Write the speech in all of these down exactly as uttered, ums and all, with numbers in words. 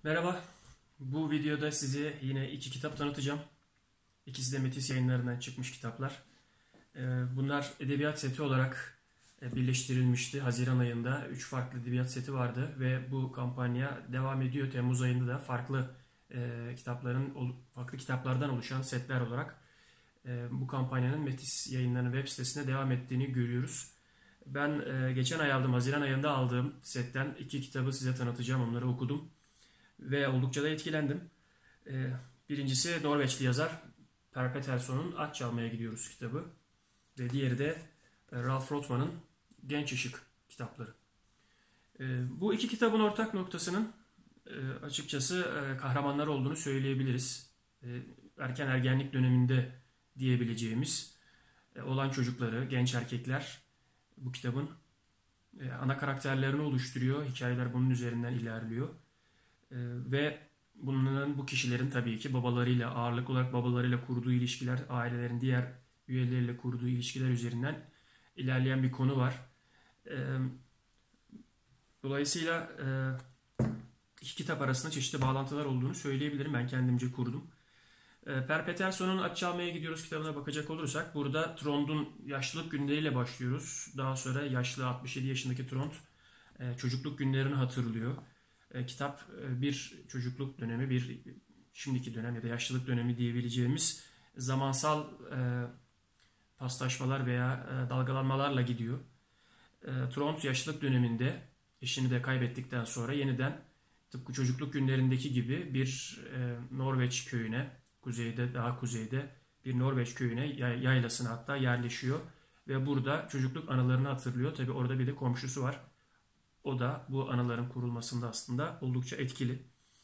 Merhaba, bu videoda size yine iki kitap tanıtacağım. İkisi de Metis Yayınları'ndan çıkmış kitaplar. Ee, Bunlar edebiyat seti olarak e, birleştirilmişti. Haziran ayında üç farklı edebiyat seti vardı ve bu kampanya devam ediyor. Temmuz ayında da farklı e, kitapların farklı kitaplardan oluşan setler olarak e, bu kampanyanın Metis Yayınları'nın web sitesinde devam ettiğini görüyoruz. Ben e, geçen ay aldım, Haziran ayında aldığım setten iki kitabı size tanıtacağım. Onları okudum ve oldukça da etkilendim. Ee, Birincisi Norveçli yazar Per Peterson'un At Çalmaya Gidiyoruz kitabı ve diğeri de e, Ralph Rothman'ın Genç Işık kitapları. Ee, Bu iki kitabın ortak noktasının e, açıkçası e, kahramanlar olduğunu söyleyebiliriz. E, Erken ergenlik döneminde diyebileceğimiz e, olan çocukları, genç erkekler bu kitabın e, ana karakterlerini oluşturuyor. Hikayeler bunun üzerinden ilerliyor. Ee, ve bunların bu kişilerin tabii ki babalarıyla ağırlıklı olarak babalarıyla kurduğu ilişkiler, ailelerin diğer üyeleriyle kurduğu ilişkiler üzerinden ilerleyen bir konu var. Ee, Dolayısıyla e, iki kitap arasında çeşitli bağlantılar olduğunu söyleyebilirim. Ben kendimce kurdum. Ee, Per Peterson'un Aç Çalmaya Gidiyoruz kitabına bakacak olursak burada Trond'un yaşlılık günleriyle başlıyoruz. Daha sonra yaşlı altmış yedi yaşındaki Trond e, çocukluk günlerini hatırlıyor. E, kitap e, bir çocukluk dönemi, bir şimdiki dönem ya da yaşlılık dönemi diyebileceğimiz zamansal e, paslaşmalar veya e, dalgalanmalarla gidiyor. E, Trond yaşlılık döneminde eşini de kaybettikten sonra yeniden tıpkı çocukluk günlerindeki gibi bir e, Norveç köyüne, kuzeyde daha kuzeyde bir Norveç köyüne yaylasına hatta yerleşiyor ve burada çocukluk anılarını hatırlıyor. Tabii orada bir de komşusu var. O da bu anıların kurulmasında aslında oldukça etkili.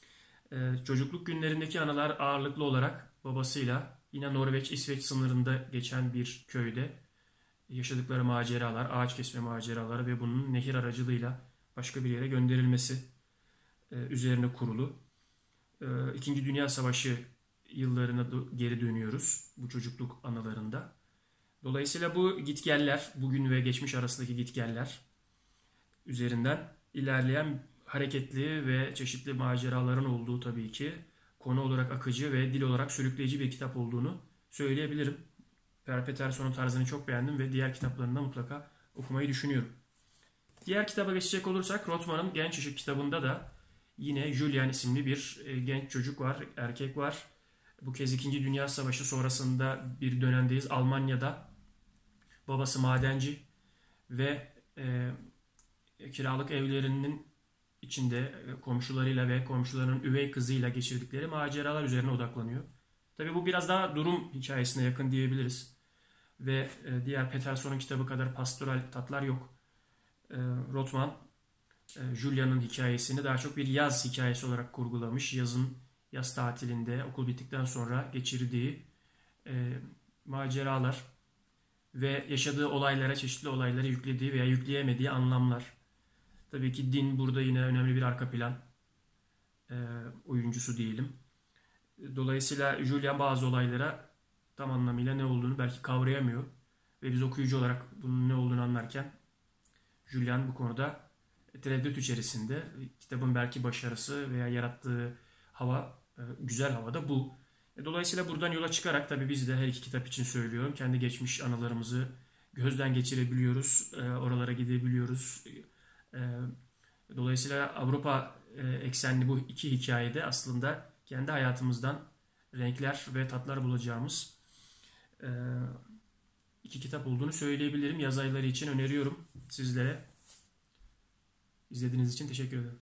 Ee, çocukluk günlerindeki anılar ağırlıklı olarak babasıyla yine Norveç-İsveç sınırında geçen bir köyde yaşadıkları maceralar, ağaç kesme maceraları ve bunun nehir aracılığıyla başka bir yere gönderilmesi e, üzerine kurulu. E, İkinci Dünya Savaşı yıllarına geri dönüyoruz bu çocukluk anılarında. Dolayısıyla bu gitgeller, bugün ve geçmiş arasındaki gitgeller üzerinden ilerleyen hareketli ve çeşitli maceraların olduğu tabii ki konu olarak akıcı ve dil olarak sürükleyici bir kitap olduğunu söyleyebilirim. Per Peterson'un tarzını çok beğendim ve diğer kitaplarını da mutlaka okumayı düşünüyorum. Diğer kitaba geçecek olursak Rothman'ın Genç Işık kitabında da yine Julian isimli bir genç çocuk var, erkek var. Bu kez İkinci Dünya Savaşı sonrasında bir dönemdeyiz. Almanya'da babası madenci ve e, kiralık evlerinin içinde komşularıyla ve komşularının üvey kızıyla geçirdikleri maceralar üzerine odaklanıyor. Tabii bu biraz daha durum hikayesine yakın diyebiliriz. Ve diğer Peterson'un kitabı kadar pastoral tatlar yok. Rothman, Julia'nın hikayesini daha çok bir yaz hikayesi olarak kurgulamış. Yazın, yaz tatilinde okul bittikten sonra geçirdiği maceralar ve yaşadığı olaylara, çeşitli olaylara yüklediği veya yükleyemediği anlamlar. Tabii ki din burada yine önemli bir arka plan e, oyuncusu diyelim. Dolayısıyla Julian bazı olaylara tam anlamıyla ne olduğunu belki kavrayamıyor. Ve biz okuyucu olarak bunun ne olduğunu anlarken Julian bu konuda tereddüt içerisinde. Kitabın belki başarısı veya yarattığı hava, e, güzel hava da bu. E, dolayısıyla buradan yola çıkarak tabii biz de her iki kitap için söylüyorum. Kendi geçmiş anılarımızı gözden geçirebiliyoruz. E, oralara gidebiliyoruz. Dolayısıyla Avrupa eksenli bu iki hikayede aslında kendi hayatımızdan renkler ve tatlar bulacağımız iki kitap olduğunu söyleyebilirim. Yaz ayları için öneriyorum sizlere. İzlediğiniz için teşekkür ederim.